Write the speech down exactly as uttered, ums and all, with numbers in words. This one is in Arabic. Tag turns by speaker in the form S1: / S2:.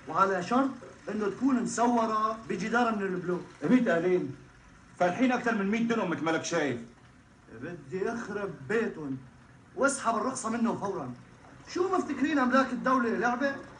S1: وعلى شرط انه تكون مصوره بجدار من البلوك.
S2: مية قالين فالحين اكثر من مية دنم مثل مالك شايف.
S1: بدي اخرب بيتهم واسحب الرخصه منهم فورا. شو مفتكرين املاك الدوله لعبه؟